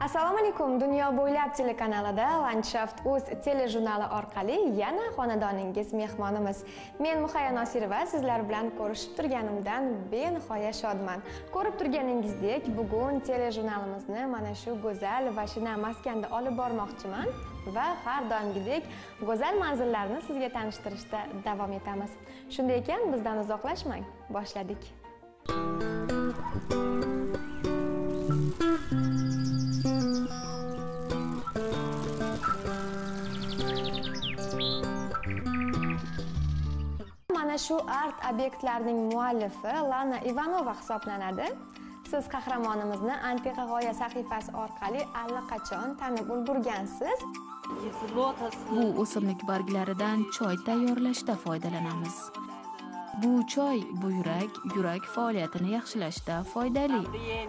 Assalomu alaykum. Dunyo bo'ylab telekanalida Landshaft.uz telejurnali orqali yana xonadoningiz mehmonimiz. Men Muhayya Nosirova sizlar bilan ko'rishib turganimdan benihoya shodman. Ko'rib turganingizdek, bugun telejurnalimizni mana shu go'zal va shina maskanda olib bormoqchiman va har doimgidek go'zal manzillarni sizga tanishtirishda davom etamiz. Shunday ekan, bizdan uzoqlashmang. Boshladik. Mana shu art obyektlarining muallifi Lana Ivanova hisoblanadi. Siz qahramonimizni Antiqa g'oya sahifasi orqali allaqachon tanib ulgurgansiz. Bu o'simlik barglaridan choy tayyorlashda foydalanamiz. Bu choy buyrak, yurak faoliyatini yaxshilashda foydali.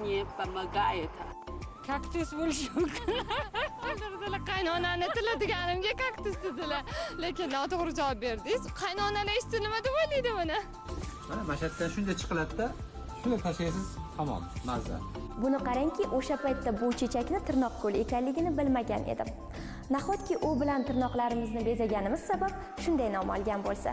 Kaktus bo'lishi mumkin. Qaynonani tili deganimga kaktus dedilar. Lekin noto'g'ri javob berdingiz. Qaynonalar eshitsa nima deb o'ylaydi buni? Mana mashatdan shunday chiqiladi-da, shuni tashlaysiz, tamom, mazza. Buni qarangki, o'sha paytda bu chechakni tirnoq ko'li ekanligini bilmagan edim. Nahotki u bilan tirnoqlarimizni bezaganimiz sabab shunday nom olgan bo'lsa.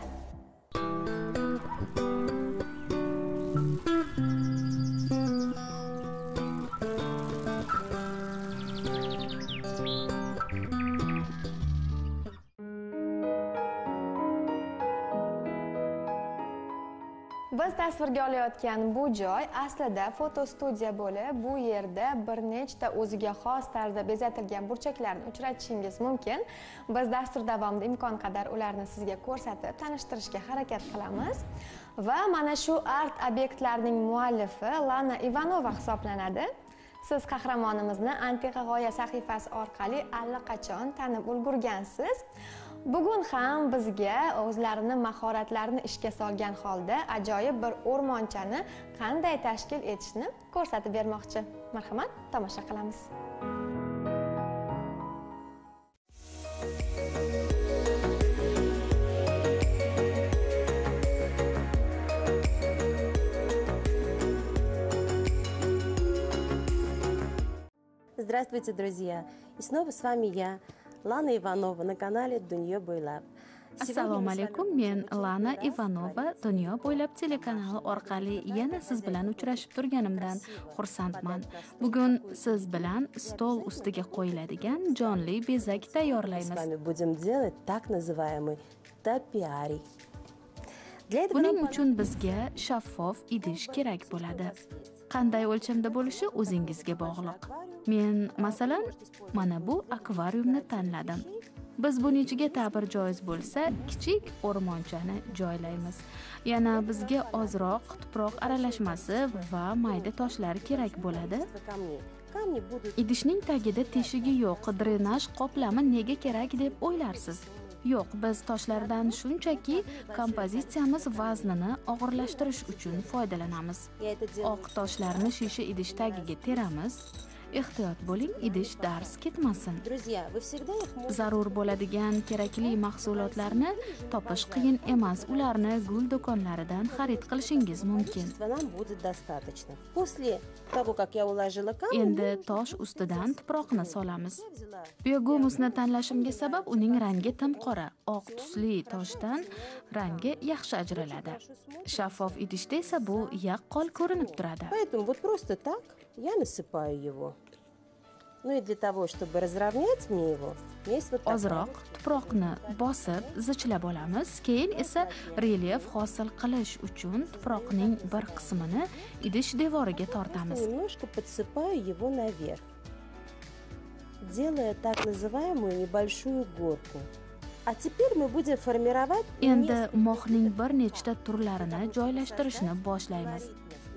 Biz tasvirga olayotgan bu joy aslida fotostudiya bo'lib, bu yerda bir nechta o'ziga xos tarzda bezatilgan burchaklarni uchratishingiz mumkin. Biz dastur davomida imkon qadar ularni sizga ko'rsatib, tanishtirishga harakat qilamiz. Va mana shu art obyektlarining muallifi Lana Ivanova hisoblanadi. Siz qahramonimizni Antiqa g'oya sahifasi orqali allaqachon tanib ulgurgansiz. Bugun ham bizga o'zlarini mahoratlarini ishga solgan holda ajoyib bir o'rmonchani qanday tashkil etishni ko'rsatib bermoqchi. Marhamat, tomosha qilamiz. Здравствуйте, друзья! И снова с вами я, Lana Ivanova, на канале Dunyo bo'ylab. Assalomu alaykum, men Lana Ivanova, Dunyo bo'ylab telekanali orqali yana siz bilan uchrashib turganimdan xursandman. Bugun siz bilan stol ustiga qo'yiladigan jonli bezak tayyorlaymiz. Мы с вами будем делать так называемый топиарий. Buning uchun bizga shaffof idish kerak bo'ladi. Qanday o'lchamda bo'lishi o'zingizga bog'liq. Men, masalan, mana bu akvariumni tanladim. Biz buning ichiga ta'bir joiz bo'lsa, kichik o'rmonchani joylaymiz. Yana bizga ozroq tuproq aralashmasi va mayda toshlar kerak bo'ladi. Idishning tagida teshigi yo'q, drenaj qoplami nega kerak deb o'ylarsiz? Yo'q, biz toshlardan shunchaki kompozitsiyamiz vaznini og'irlashtirish uchun foydalanamiz. Oq toshlarni shisha idish tagiga teramiz. Ehtiyot bo'ling, idish dars ketmasin. Zarur bo'ladigan kerakli mahsulotlarni topish qiyin emas. Ularni gul do'konlaridan xarid qilishingiz mumkin. Endi tosh ustidan tuproqni solamiz. Biogumusni tanlashimga sabab uning rangi tim qora. Oq tusli toshdan rangi yaxshi ajraladi. Shaffof idishda esa bu yaqqol ko'rinib turadi. Поэтому вот просто так я насыпаю его. Ну и для того, чтобы разровнять мне его, есть вот такая. Ozroq tuproqni bosib zichlab olamiz. Keyin esa relyef hosil qilish uchun tuproqning bir qismini idish devoriga tortamiz. Немножко подсыпаю его наверх, делая так называемую небольшую горку. А теперь мы будем формировать. Endi moxning bir nechta turlarini joylashtirishni boshlaymiz.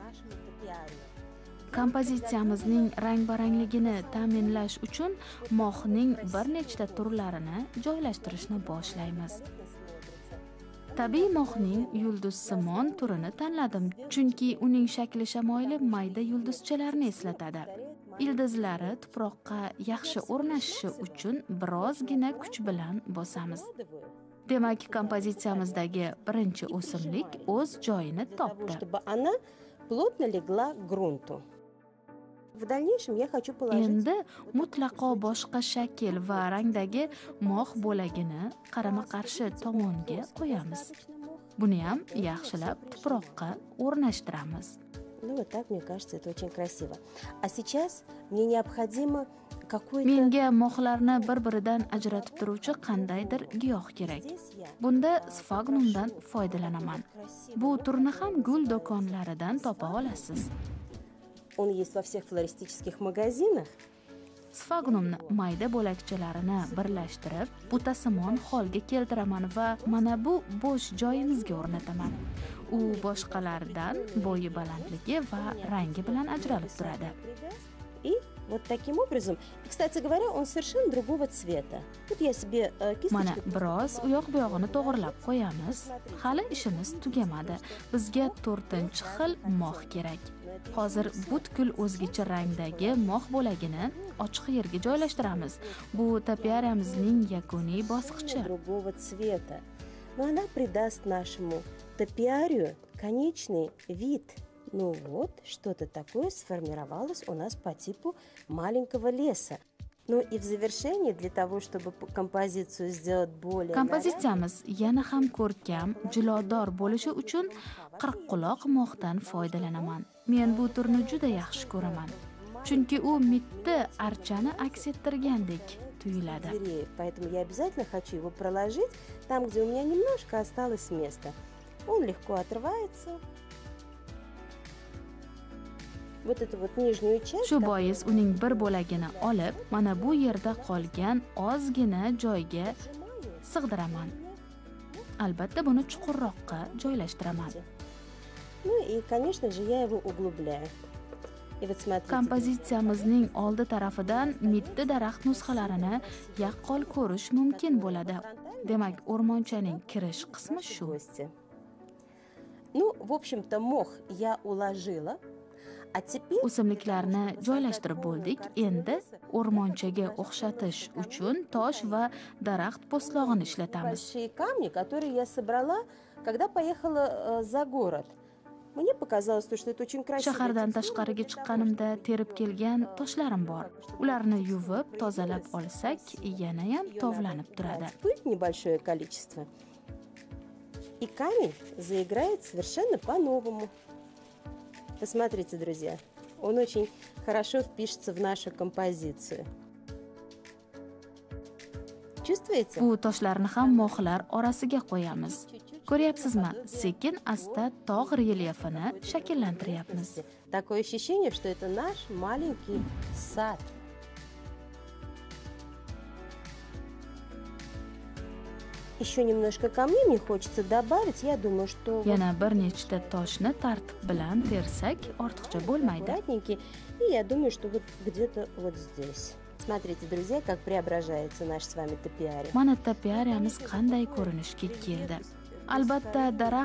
Kompozitsiyamizning rang-barangligini ta'minlash uchun moxning bir nechta turlarini joylashtirishni boshlaymiz. Tabiiy moxning yulduzsimon turini tanladim, chunki uning shakli shamoyili mayda yulduzchalarni eslatadi. Ildizlari tuproqqa yaxshi o'rnashishi uchun birozgina kuch bilan bosamiz. Demak, kompozitsiyamizdagi birinchi o'simlik o'z joyini topdi. Плотно легла к грунту. в дальнейшем я хочу положить... Endi mutlaqo boshqa shakl va rangdagi mox bo'lagini qarama-qarshi tomonga qo'yamiz. Buni ham yaxshilab tuproqqa o'rnashtiramiz. Ну, вот так, мне кажется, это очень красиво. А сейчас мне необходимо какой-то... Menga moxlarni bir-biridan ajratib turuvchi qandaydir giyoh kerak. Bunda sfagnumdan foydalanaman. Bu turni ham gul do'konlaridan topa olasiz. Он есть во всех флористических магазинах. Sfagnumni mayda bo'lakchalarini birlashtirib, butasimon holga keltiraman va mana bu bo'sh joyimizga o'rnataman. U boshqalardan bo'yi balandligi va rangi bilan ajralib turadi. И вот таким образом, и, кстати говоря, он совершенно другого цвета. Вот я себе Mana кисточкой... biroz uyoq-buyog'ini to'g'rilab qo'yamiz. Hali ishimiz tugamadi. Bizga 4-xil mox kerak. Hozir butkul o'zgacha rangdagi mox bo'lagini ochiq yerga joylashtiramiz. Bu topiyariyamizning yakuniy bosqichi. другого цвета. Но она придаст нашему топиарию конечный вид. Ну вот, что-то такое сформировалось у нас по типу маленького леса. Ну и в завершении, для того, чтобы композицию сделать более... Kompozitsiyamiz yana ham ko'rkam, jilodor bo'lishi uchun qirqquloq moxdan foydalanaman. Men bu turni juda yaxshi ko'raman. Chunki u mitti archani aks ettirgandek tuyuladi. Поэтому я обязательно хочу его проложить там, где у меня немножко осталось места. Он легко отрывается. Вот эту вот нижнюю часть... Shu bois uning bir bo'lagini olib, mana bu yerda qolgan ozgina joyga sig'diraman. Albatta buni chuqurroqqa joylashtiraman. Ну и, конечно же, я его углубляю. И вот смотрите. Kompozitsiyamizning oldi tarafidan mitti daraxt nusxalarini yaqqol ko'rish mumkin bo'ladi. Demak, o'rmonchaning kirish qismi shu. Ну, в общем-то, мох я уложила. А теперь... O'simliklarni joylashtirib bo'ldik. Endi o'rmonchaga o'xshatish uchun tosh va daraxt po'stlog'ini ishlatamiz. Большие камни, которые я собрала, когда поехала за город. Мне показалось, что это очень красиво. Shahardan tashqariga chiqqanimda terib kelgan toshlarim bor. Ularni yuvib, tozalab olsak, yana ham tovlanib turadi. Пыль небольшое количество. И камень заиграет совершенно по-новому. Посмотрите, друзья, он очень хорошо впишется в нашу композицию. Чувствуете? Bu toshlarni ham moxlar orasiga qo'yamiz. Ko'ryapsizmi? Sekin-asta tog' relyefini shakllantiryapmiz. Такое ощущение, что это наш маленький сад. Еще немножко камней мне хочется добавить. Я думаю, что... Yana bir nechta toshni tartib bilan tersak, ortiqcha bo'lmaydi. Аккуратненький. И я думаю, что вот где-то вот здесь. Смотрите, друзья, как преображается наш с вами топиарий. Mana topiyariyamiz qanday ko'rinishga keldi. Albatta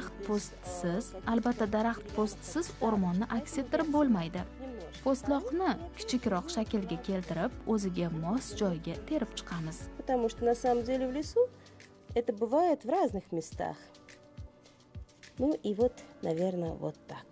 daraxt postisiz o'rmonni aks ettirib bo'lmaydi. Postloqni kichikroq shaklga keltirib, o'ziga mos joyga terib chiqamiz. Потому что на самом деле в лесу это бывает в разных местах. Ну и вот, наверное, вот так.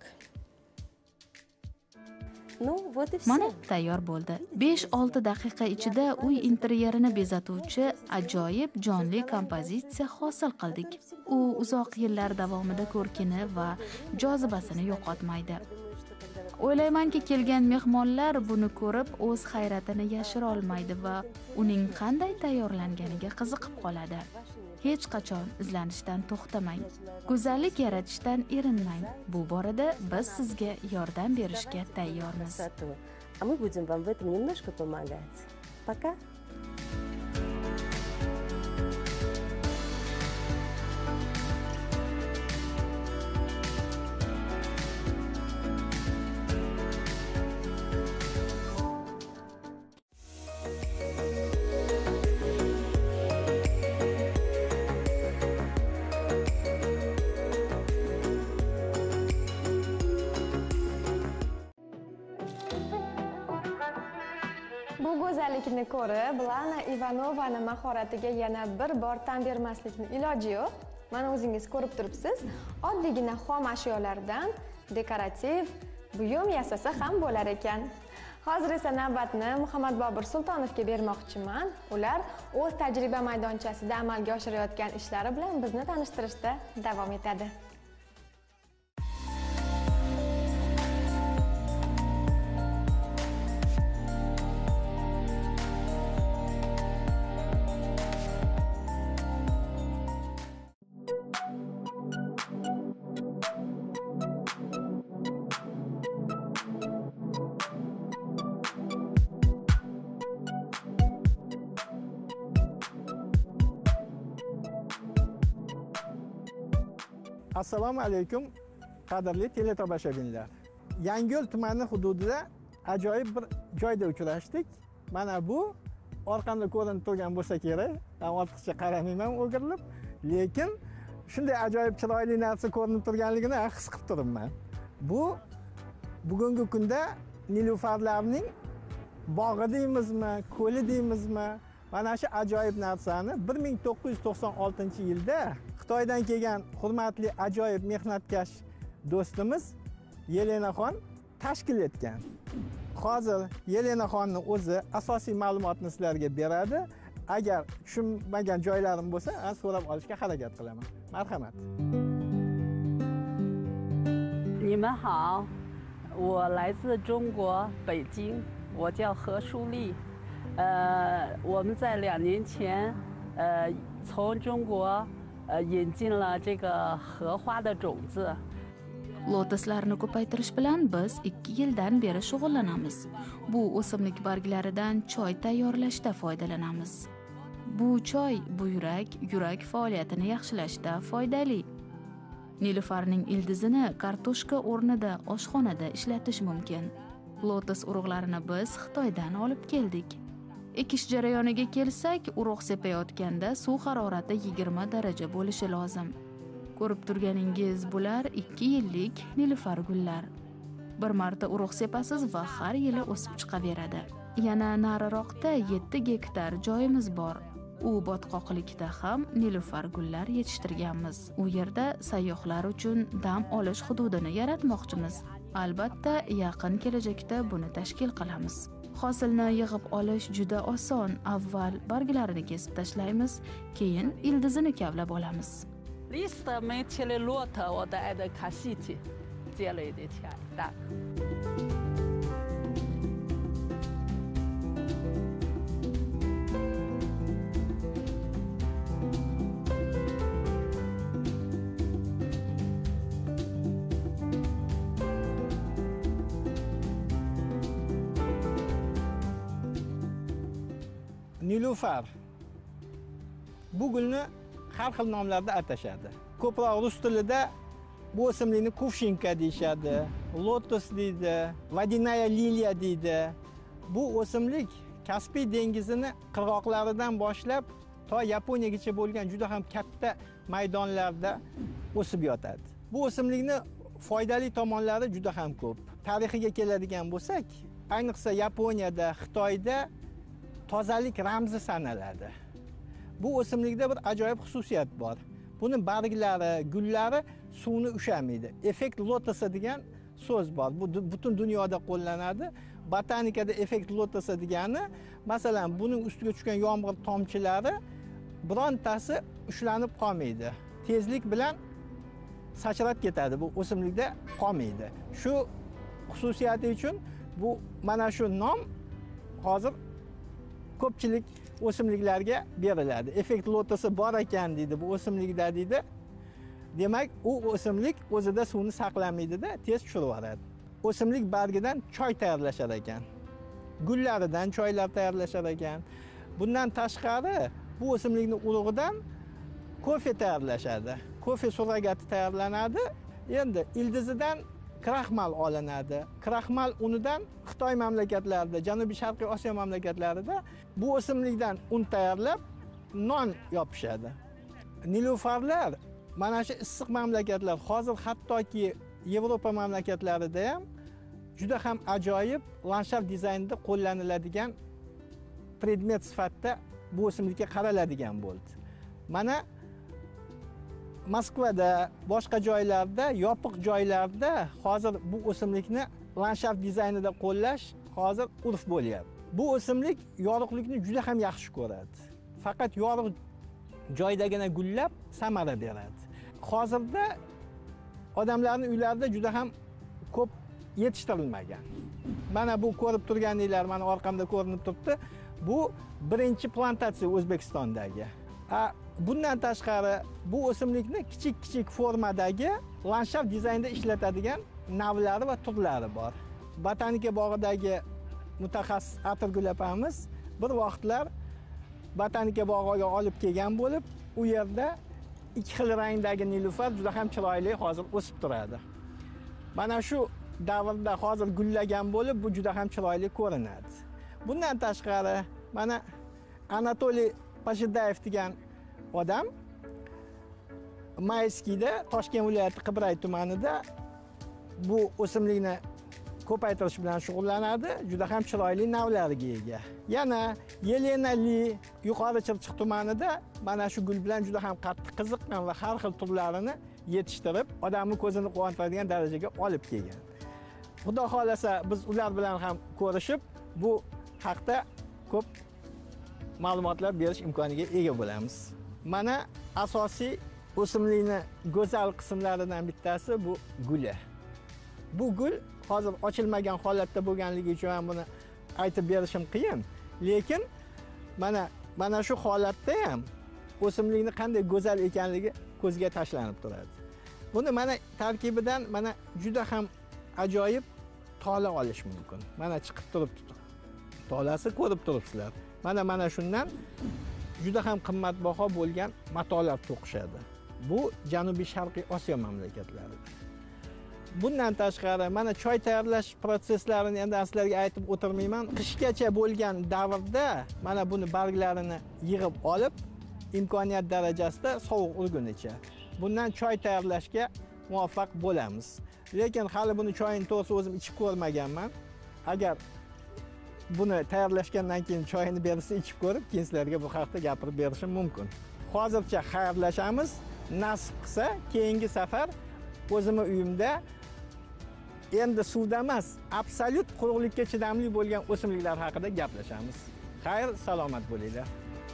Ну, вот и все. Mana tayyor bo'ldi. 5-6 daqiqa ichida uy interyerini bezatuvchi ajoyib jonli kompozitsiya hosil qildik. U uzoq yillar davomida ko'rkini va jozibasini yo'qotmaydi. O'ylaymanki, kelgan mehmonlar buni ko'rib o'z hayratini yashira olmaydi va uning qanday tayyorlanganiga qiziqib qoladi. Hech qachon izlanishdan to'xtamang. Go'zallik yaratishdan erinmang. Bu borada biz sizga yordam berishga tayyormiz. А мы будем вам в этом немножко помогать. Пока. Bu go'zallikni ko'rib, Lana Ivanovani mahoratiga yana bir bor tan bermaslikning iloji yo'q. Mana o'zingiz ko'rib turibsiz, oddiygina xom ashyolardan dekorativ buyum yasasa ham bo'lar ekan. Hozir esa navbatni Muhammad Bobur Sultonovga bermoqchiman. Ular o'z tajriba maydonchasida amalga oshirayotgan ishlari bilan bizni tanishtirishda davom etadi. Assalomu alaykum, qadrli teletomoshabinlar. Yangiyo'l tumani hududida ajoyib bir joyda uchrashdik. Mana bu orqamda ko'rinib turgan bo'lsa kerak, men ortiqcha qaramayman o'girilib, lekin shunday ajoyib chiroyli narsa ko'rinib turganligini his qilib turibman. Bu bugungi kunda nilufarlarning bog'i deymizmi, ko'li deymizmi, mana shu ajoyib narsani 1996-yilda Xitoydan kelgan hurmatli ajoyib mehnatkash do'stimiz Yelenaxon tashkil etgan. Hozir Yelenaxonning o'zi asosiy ma'lumotni sizlarga beradi. Agar tushunmagan joylarim bo'lsa, so'rab olishga harakat qilaman. Marhamat. 你们好，我来自中国北京，我叫何淑丽。我们在2年前，从中国引进了这个荷花的种子。 Lotuslarni ko'paytirish bilan biz 2 yildan beri shug'ullanamiz. Bu o'simlik barglaridan choy tayyorlashda foydalanamiz. Bu choy buyrak, yurak faoliyatini yaxshilashda foydali. Nilufarning ildizini kartoshka o'rnida oshxonada ishlatish mumkin. Lotus urug'larini biz Xitoydan olib keldik. Ekish jarayoniga kelsak, urug' sepayotganda suv harorati 20 daraja bo'lishi lozim. Ko'rib turganingiz bular 2 yillik nilufar gullar. Bir marta urug' sepasiz va har yili o'sib chiqaveradi. Yana nariroqda 7 gektar joyimiz bor. U botqoqlikda ham nilufar gullar yetishtirganmiz. U yerda sayyohlar uchun dam olish hududini yaratmoqchimiz. Albatta, yaqin kelajakda buni tashkil qilamiz. Hosilni yig'ib olish juda oson. Avval barglarini kesib tashlaymiz, keyin ildizini kavlab olamiz. Lista没切的骆驼，我都爱的看细节，接了一点钱大。 Nilufar. Bu gulni har xil nomlarda atashadi. Ko'proq rus tilida bu o'simlikni kuvshinka deyshadi, lotus deydi, vodinaya liliya deydi. Bu o'simlik Kaspiy dengizini qirg'oqlaridan boshlab to Yaponiyagacha bo'lgan juda ham katta maydonlarda o'sib yotadi. Bu o'simlikni foydali tomonlari juda ham ko'p. Tarixiga keladigan bo'lsak, ayniqsa Yaponiyada, Xitoyda tozalik ramzi sanaladi. Bu o'simlikda bir ajoyib xususiyat bor. Buni barglari, gullari suvni ushamaydi. Effekt lotusa degan so'z bor. Bu butun dunyoda qo'llanadi. Botanikada effekt lotusa degani, masalan, buning ustiga tushgan yomg'ir tomchilari birontasi ushlanib qolmaydi. Tezlik bilan sachrab ketadi. Bu o'simlikda qolmaydi. Shu xususiyati uchun bu mana shu nom hozir ko'pchilik o'simliklarga beriladi. Effekt lotusi bor ekan deydi bu o'simlikda deydi. Demak, u o'simlik o'zida suvni saqlamaydi-da, tez tushirib yuboradi. O'simlik bargidan choy tayyorlashar ekan. Gullaridan choylar tayyorlashar ekan. Bundan tashqari bu o'simlikning urug'idan kofe tayyorlashadi. Kofe surrogati tayyorlanadi. Endi ildizidan kraxmal olinadi. Kraxmal unidan Xitoy mamlakatlarida, Janubiy Sharqiy Osiyo mamlakatlarida bu o'simlikdan un tayyorlab non yopishadi. Nilufarlar mana shu issiq mamlakatlar, hozir hattoki Yevropa mamlakatlarida ham juda ham ajoyib landshaft dizaynida qo'llaniladigan predmet sifatida bu o'simlikka qaraladigan bo'ldi. Mana Moskvada, boshqa joylarda, yopiq joylarda hozir bu o'simlikni landshaft dizaynida qo'llash hozir urf bo'lyapti. Bu o'simlik yorug'likni juda ham yaxshi ko'radi. Faqat yorug' joydagina gullab samara beradi. Hozirda odamlarning uylarida juda ham ko'p yetishtirilmagan. Mana bu ko'rib turganinglar, mana orqamda ko'rinib turibdi. Bu birinchi plantatsiya O'zbekistondagi. Bundan tashqari bu o'simlikni kichik formadagi landshaft dizaynda ishlatadigan navlari va turlari bor. Botanika bog'idagi mutaxassis Atirgul opamiz bir vaqtlar botanika bog'iga olib kelgan bo'lib, u yerda ikki xil rangdagi nilufar juda ham chiroyli hozir o'sib turadi. Mana shu davrda hozir gullagan bo'lib, bu juda ham chiroyli ko'rinadi. Bundan tashqari mana Anatoliy Pashidayev degan odam Mayskiyda, Toshkent viloyati Qibray tumanida bu o'simlikni ko'paytirish bilan shug'ullanadi. Juda ham chiroyli navlarga ega. Yana Yelena Li Yuqori Chirchiq tumanida mana shu gul bilan juda ham qattiq qiziqqan va har xil turlarini yetishtirib, odamning ko'zini quvontiradigan darajaga olib kelgan. Xudo xolasa biz ular bilan ham ko'rishib, bu haqda ko'p ma'lumotlar berish imkoniga ega bo'lamiz. Mana asosiy o'simlikni go'zal qismlaridan bittasi bu guli. Bu gul hozir ochilmagan holatda bo'lganligi uchun ham buni aytib berishim qiyin, lekin mana shu holatda ham o'simlikni qanday go'zal ekanligi ko'zga tashlanib turadi. Buni mana tarkibidan mana juda ham ajoyib tola olish mumkin. Mana chiqib turibdi. Tolasi ko'rib turibsizlar. Mana shundan juda ham qimmatbaho bo'lgan matolar to'qishadi. Bu Janubiy Sharqiy Osiyo mamlakatlarida. Bundan tashqari mana choy tayyorlash prosesslarini endi sizlarga aytib o'tirmayman. Qishgacha bo'lgan davrda mana buni barglarini yig'ib olib, imkoniyat darajasida sovuq urgunicha bundan choy tayyorlashga muvaffaq bo'lamiz. Lekin hali buni choyini to'g'risi o'zim ichib ko'rmaganman. Agar buni tayyorlashgandan keyin choyini bersa ichib ko'rib, keyin sizlarga bu haqda gapirib berishim mumkin. Hozircha xayrlashamiz. Nasib qilsa, keyingi safar o'zimning uyimda endi suvda emas, absolyut quruqlikka chidamli bo'lgan o'simliklar haqida gaplashamiz. Xayr, salomat bo'linglar.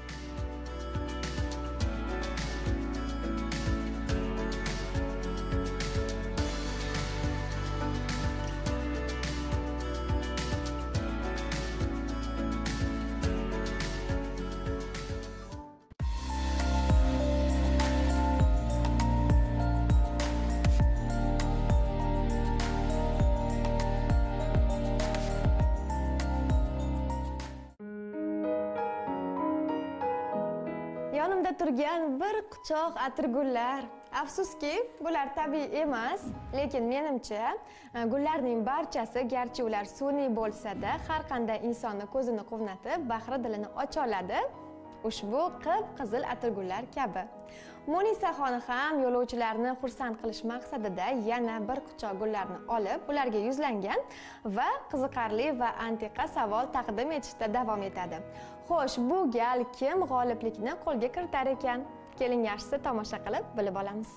Yonimda turgan bir quchoq atirgullar. Afsuski, bular tabiiy emas, lekin menimcha gullarning barchasi garchi ular sun'iy bo'lsa-da, har qanday insonni ko'zini quvnatib, bahri dilini ocha oladi. Ushbu qip-qizil atirgullar kabi. Munisaxon ham yo'lovchilarni xursand qilish maqsadida yana bir quchoq gullarni olib, ularga yuzlangan va qiziqarli va antiqa savol taqdim etishda davom etadi. Xo'sh, bu gal kim g'oliblikni qo'lga kiritar ekan? Keling, yaxshisi tomosha qilib bilib olamiz.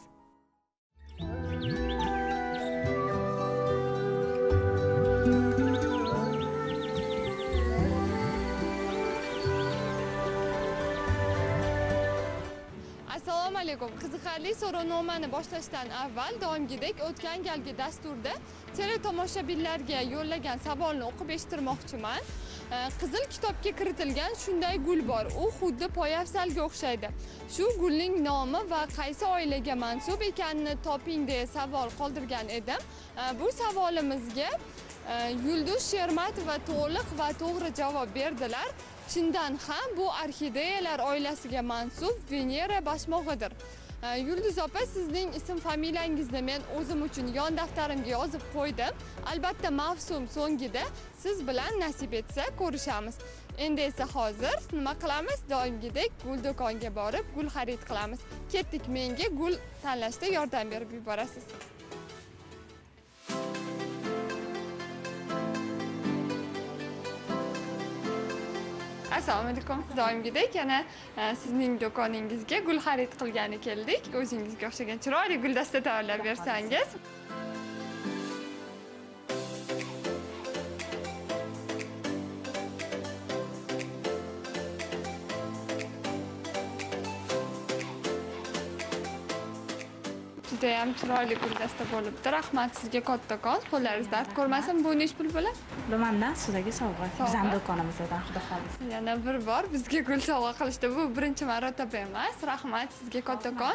Assalomu alaykum. Qiziqarli so'rovnomani boshlashdan avval doimgidek o'tgan galgi dasturda teletomoshabinlarga yo'llagan savolni o'qib eshittirmoqchiman. Qizil kitobga kiritilgan shunday gul bor. U xuddi poyafsalga o'xshaydi. Shu gulning nomi va qaysi oilaga mansub ekanini toping deya savol qoldirgan edim. Bu savolimizga Yulduz Shermatova to'liq va to'g'ri javob berdilar. Chindan ham bu orxideyalar oilasiga mansub Venera bashmog'idir. Yulduz opa, sizning ism familiyangizni men o'zim uchun yon daftarimga yozib qo'ydim. Albatta mavsum so'ngida siz bilan nasib etsa ko'rishamiz. Endi esa hozir nima qilamiz? Doimgidek gul do'koniga borib gul xarid qilamiz. Ketdik, menga gul tanlashda yordam berib yuborasiz. Assalomu alaykum. Doimgidek yana sizning do'koningizga gul xarid qilgani keldik. O'zingizga o'xshagan chiroyli guldasta tayyorlab bersangiz. Juda ham chiroyli guldasta bo'libdi. Rahmat sizga kattakon. Qo'llaringiz dard ko'rmasin. Bu nech pul bo'ladi? Bimandan sizlarga sovg'a. Bizning do'konimizdan xudo xohlasa. Yana bir bor bizga gul sovg'a qilishdi. Bu birinchi marotaba emas. Rahmat sizga kattakon.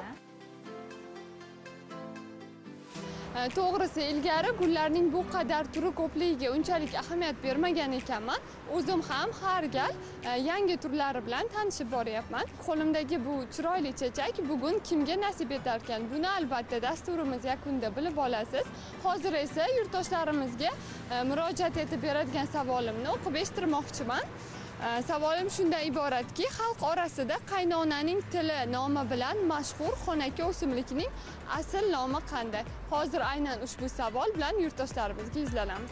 To'g'risi ilgari gullarning bu qadar turi ko'pligiga unchalik ahamiyat bermagan ekanman. O'zim ham har gal yangi turlari bilan tanishib boryapman. Qo'limdagi bu chiroyli chechak bugun kimga nasib etar ekan? Buni albatta dasturimiz yakunida bilib olasiz. Hozir esa yurtdoshlarimizga murojaat etib beradigan savolimni o'qib eshittirmoqchiman. Savolim shundan iboratki, xalq orasida qaynonaning tili nomi bilan mashhur xonaki o'simlikning asl nomi qanday? Hozir aynan ushbu savol bilan yurtdoshlarimizga yuzlanamiz.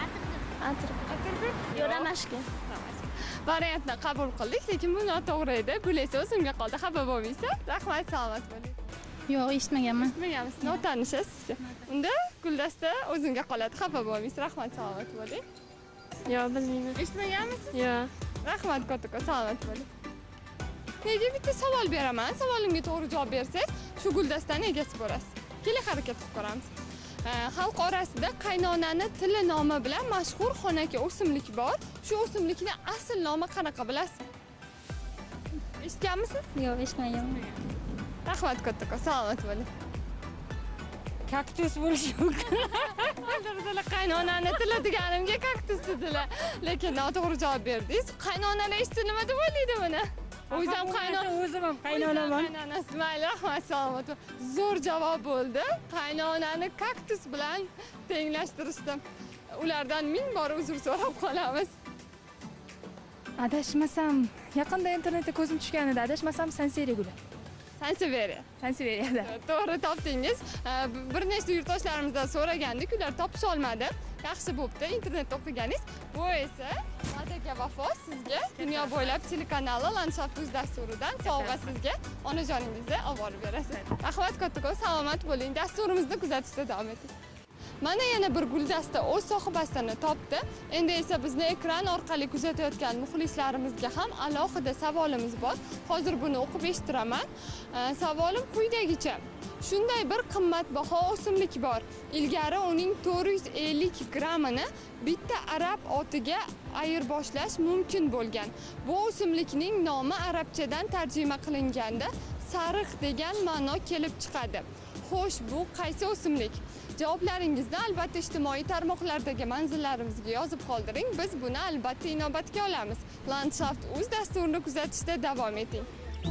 Atirgul. Yo'lamashki. Variantni qabul qildik, lekin bu noto'g'ri edi. Gul esa o'zimga qoldi. Xafa bo'lmaysiz. Rahmat, salomat bo'ling. Yo'q, eshitmaganman. Eshitmaganmisiz? Notanishsiz. Unda guldasta o'zimga qoladi. Xafa bo'lmaysiz. Rahmat, salomat bo'ling. Yo'q, bilmayman. Eshitmaganmisiz? Yo'q. Rahmat kattakon, salomat bo'ling. Nega bitta savol beraman? Savolimga to'g'ri javob bersangiz, shu guldastani egasi bo'lasiz. Keling harakat qilib ko'ramiz. Xalq orasida qaynonani tili nomi bilan mashhur xonaki o'simlik bor. Shu o'simlikning asl nomi qanaqa bilasiz? Eshitganmisiz? Yo'q, eshitmaganman. Rahmat kattakon, salomat bo'ling. Kaktus bo'lishi mumkin. Hozir qaynonani tili deganimga kaktus dedilar. Lekin noto'g'ri javob berdingiz. Qaynonalar eshitsa nima deb o'ylaydi buni? O'zim ham qaynonaman. Qaynonasi mayli, rahmat, salomat. Zo'r javob bo'ldi. Qaynonani kaktus bilan tenglashtirishdim. Ulardan ming bor uzr so'rab qolamiz. Adashmasam, yaqinda internetda ko'zim tushgan edi. Adashmasam Sansevieria guli. Sanseveriyada. To'g'ri topdingiz. Bir nechta yurtdoshlarimizdan so'ragandik, ular topisha olmadi. Yaxshi bo'pti, internetda o'qiganingiz. Bu esa Madaga vafo sizga dunyo bo'ylab telekanali Landshaft uz dasturidan sovg'a sizga onajoningizni olib borib berasiz. Rahmat kattakon, salomat bo'ling. Dasturimizni kuzatishda davom eting. Mana yana bir guldasta o'z sohibasini topdi. Endi esa bizni ekran orqali kuzatayotgan muxlislarimizga ham alohida savolimiz bor. Hozir buni o'qib eshittiraman. Savolim quyidagicha. Shunday bir qimmatbaho o'simlik bor. Ilgari uning 450 grammini bitta arab otiga ayirboshlash mumkin bo'lgan. Bu o'simlikning nomi arabchadan tarjima qilinganda sariq degan ma'no kelib chiqadi. Xo'sh, bu qaysi o'simlik? Javoblaringizni albatta ijtimoiy tarmoqlardagi manzillarimizga yozib qoldiring. Biz buni albatta inobatga olamiz. Landshaft uz dasturini kuzatishda davom eting.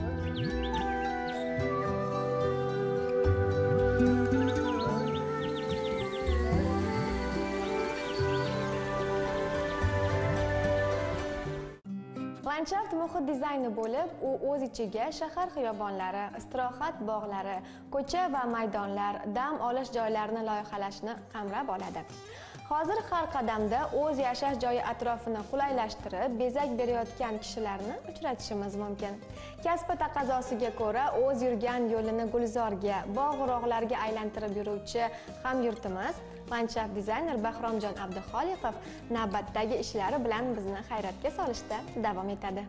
Landshaft muhit dizayni bo'lib, u o'z ichiga shahar xiyobonlari, istirohat bog'lari, ko'cha va maydonlar, dam olish joylarini loyihalashni qamrab oladi. Hozir har qadamda o'z yashash joyi atrofini qulaylashtirib, bezak berayotgan kishilarni uchratishimiz mumkin. Kasbi taqozosiga ko'ra o'z yurgan yo'lini gulzorga, bog'-rog'larga aylantirib yuruvchi hamyurtimiz Landshaft dizayner Bahromjon Abduxoliqov navbatdagi ishlari bilan bizni hayratga solishda davom etadi.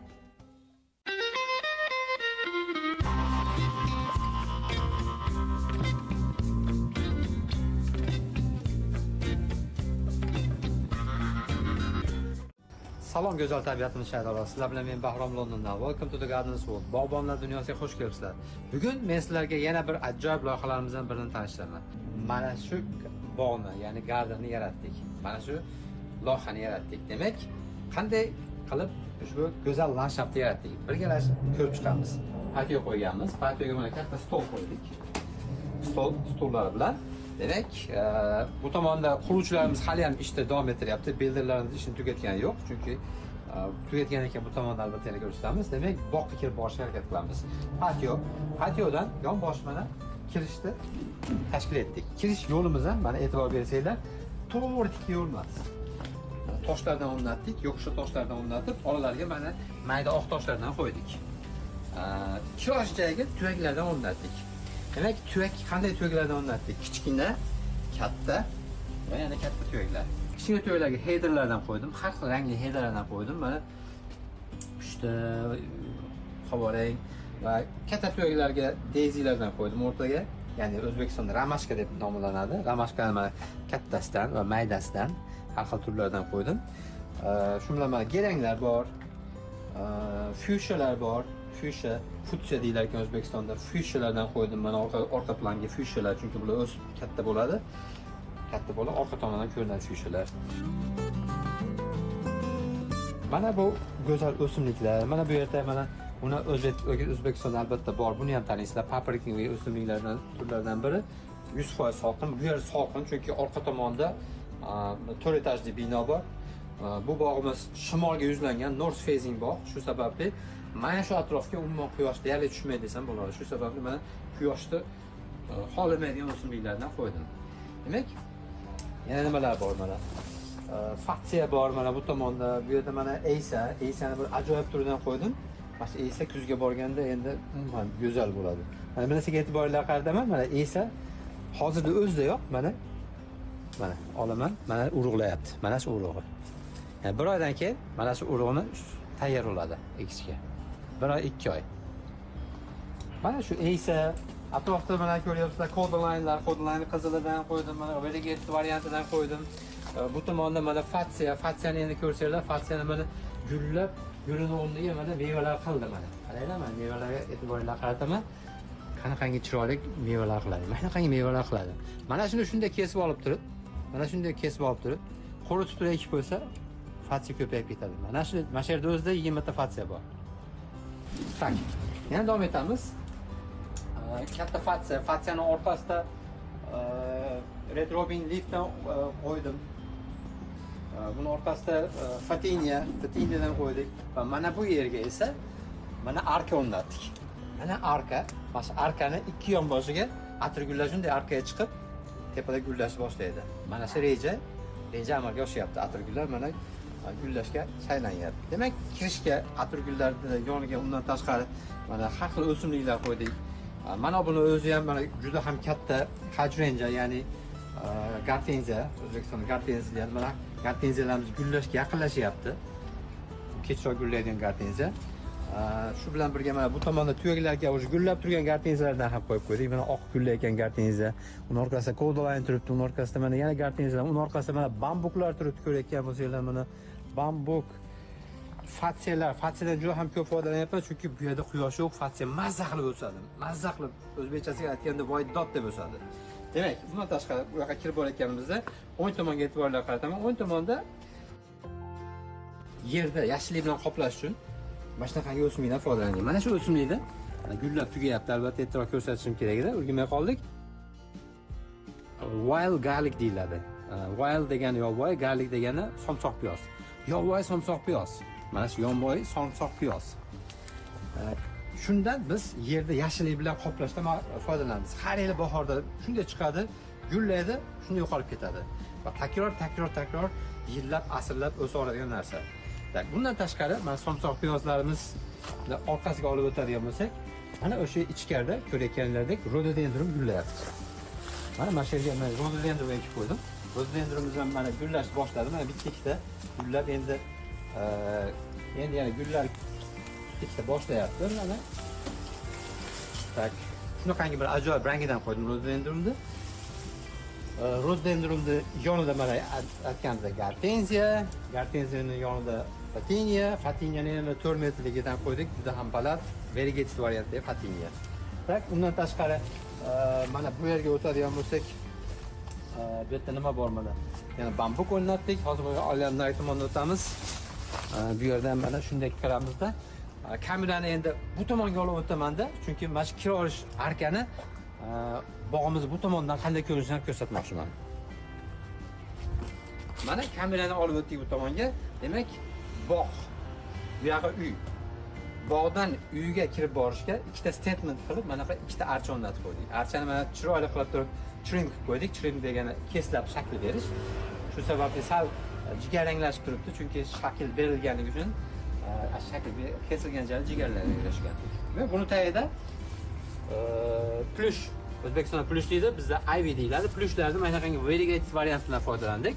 Salom go'zal tabiatimiz shaydolar. Sizlar bilan men Bahrom Londondan. Welcome to the Garden's World. Bog'bonlar dunyosiga xush kelibsizlar. Bugun men sizlarga yana bir ajoyib loyihalarimizdan birini tanishtiraman. Mana shu bog'ni, ya'ni gardenni yaratdik. Mana shu loyihani yaratdik. Demak, qanday qilib ushbu go'zal landshaftni yaratdik? Birgalashib ko'rib chiqamiz. Patio qo'yganmiz. Patioga mana katta stol qo'ydik. Stollar bilan. Demak, bu tomonda quruvchilarimiz hali ham ishda davom ettiryapti. Builderlarimiz ishini tugatgani yo'q, chunki tugatgan ekan bu tomonda albatta yana ko'rsatamiz. Demak, boqqa kirib borishga harakat qilamiz. Patiodan yonbosh mana kirishni tashkil etdik. Kirish yo'limiz ham mana e'tibor bersanglar, to'g'ri tik yo'l emas. Toshlardan o'rnatdik, yo'qsha toshlardan o'rnatib, oralarga mana mayda oq toshlardan qo'ydik. Kirash joyiga tuvaklardan o'rnatdik. Demak, tuvak qanday tuvaklardan o'rnatdik? Kichkina, katta va yana katta tuvaklar. Kichkina tuvaklarga headerlardan qo'ydim, har xil rangli headerlardan qo'ydim. Mana pushta, havorang va katta tuvaklarga daisylardan qo'ydim o'rtaga. ya'ni O'zbekistonda ramashka deb nomlanadi. Ramashkani mana kattasidan va maydasidan har xil turlardan qo'ydim. Shu bilan mana geranglar bor, fuchsialar bor. Futsia deyiladi ekan O'zbekistonda. Fuchsialardan qo'ydim. Mana orqa planga fuchsialar, chunki bular o'z katta bo'ladi. Katta bo'lib orqa tomondan ko'rinadi fuchsialar. Mana bu go'zal o'simliklar. Mana bu yerda mana uni O'zbekistonda albatta bor. Buni ham taniysizlar. Paprikning o'simliklaridan turlardan biri. 100% sokin. Bu yer sokin, chunki orqa tomonda 4 etajli bino bor. Bu bog'imiz shimolga yuzlangan, north facing bog'. Shu sababli mana shu atrofga umuman quyosh deyarli tushmaydi desam bo'ladi. Shu sababli mana quyoshni xohlamaydigan o'simliklardan qo'ydim. Demak, yana nimalar bor mana? Faksiya bor mana bu tomonda. Bu yerda mana Eysani bir ajoyib turidan qo'ydim. Mana Eysa kuzga borganda endi umuman go'zal bo'ladi. Mana bunisiga e'tiborlar qarataman. Mana Eysa hozirda o'zida yo'q, mana olaman, mana urug'layapti. Mana shu urug'i. Yani bir oydan keyin mana shu urug'ni tayyor bo'ladi ekishga. 1 oy 2 oy. Mana shu Eysa atrofda mana ko'ryapsizlar, Codaline qizilidan qo'ydim, mana variegated variantidan qo'ydim. Bu tomonda mana fatsiyani endi ko'rsanglar, fatsiyani mana gullab, gulini o'rniga mana mevalar qildi mana. Qaranglar, mana mevalarga e'tiborlar qarataman. Qanaqangi chiroyli mevalar qiladi. Mana qanaqangi mevalar qiladi. Mana shuni shunday kesib olib turib, quritib turib ekib qo'ysa, fatsiya ko'payib ketadi. Mana shu yerda o'zida 20 ta fatsiya bor. Tak. Yana davom etamiz. Katta fatsiyani orqasida Red Robin leafdan qo'ydim. Buni orqasida fatiniyadan qo'ydik va mana bu yerga esa mana arka o'rnatdik. Mana arkani ikki yonboshiga atirgullar shunday arkaga chiqib, tepada gullash boshlaydi. Mana shu reja amalga oshyapti. Atirgullar mana gullashga shaylanyapti. Demak, kirishga atirgullarni yoniga undan tashqari mana har xil o'simliklar qo'ydik. Mana buni o'zi ham mana juda ham katta hydrangea, ya'ni gartenziya, O'zbekistonda gartenziya, mana gartenziyalarimiz gullashga yaqinlashyapti. Kechroq gullaydigan gartenziya. Shu bilan birga mana bu tomonda tuyaklarga o'sha gullab turgan gartenziyalardan ham qo'yib qo'ydik. Mana oq gullayotgan gartenziya, uni orqasida Codaline turibdi, uni orqasida mana yana gartenziyalar, uni orqasida mana bambuklar turibdi, ko'rayotgan bo'lsanglar mana bambuk, fatsiyadan juda ham ko'p foydalanyapman, chunki bu yerda quyosh yo'q, fatsiya mazza qilib o'sadi. Mazza qilib, o'zbekchasiga aytganda voydod deb o'sadi. Demak, bundan tashqari bu yoqqa kirib borayotganimizda o'ng tomonga e'tiborlar qarataman. O'ng tomonda yerda yashillik bilan qoplash uchun mana shunaqangi o'simlikdan foydalangan. Mana shu o'simlikda gullab tugayapti, albatta e'tirof ko'rsatishim kerak edi, o'rganmay qoldik. Wild garlic deyiladi. Wild degani yovvoyi, garlic degani somsoq piyoz. Yovvoyi somsoq piyoz. Mana shu yovvoyi somsoq piyoz. Shundan biz yerda yashillik bilan qoplashda foydalanamiz. Har yili bahorda shunday chiqadi, gullaydi, shunday yo'qolib ketadi. Va takror yillab, asrlab o'saveradigan narsa. Bundan tashqari mana somsoq piyozlarimiz orqasiga olib o'tadigan bo'lsak, mana o'sha ichkarida ko'rayotganlaridek rhododendron gullayapti. Mana shu yerga men rhododendron ekib qo'ydim. Rhododendronimiz ham mana gullash boshladi. Mana bitta-ikkita gullab endi yana gullar ikkita boshlayapti. Mana tak shunaqangi bir ajoyib rangidan qo'ydim rhododendronni. Rhododendronni yonida mana aytgandek gartenziyaning yonida fatiniyaning yana 4 metrligidan qo'ydik. Juda ham baland, variegated variantdagi fatiniya. Tak, undan tashqari mana bu yerga o'tadigan bo'lsak, bu yerda nima bor mana? Yana bambuk o'rnatdik. Hozir oilamlar tomondan o'tamiz. Bu yerdan mana shunday kiramizda. Kamerani endi bu tomonga olib o'tamanda, chunki mana shu kira olish arkani bog'imiz bu tomondan qanday ko'rinishini ko'rsatmoqchiman. Mana kamerani olib o'tdik bu tomonga. Demak, bog'. Bu yoqqa uy. Bog'dan uyga kirib borishga ikkita statement qilib, mana bu ikkita archa o'rnatib qo'ydik. Archani mana chiroyli qilib turib shrink qo'ydik. Shrink degani keslab shakl berish. Shu sababli sal jigarranglashib turibdi, chunki shakl berilganligi uchun shakl kesilgan joyi jigarlanglashgan. Va buni tagida plush, O'zbekistonda plush deydi, bizda ivy deyiladi. Plushlarni mana shunaqangi variegated variantidan foydalandik.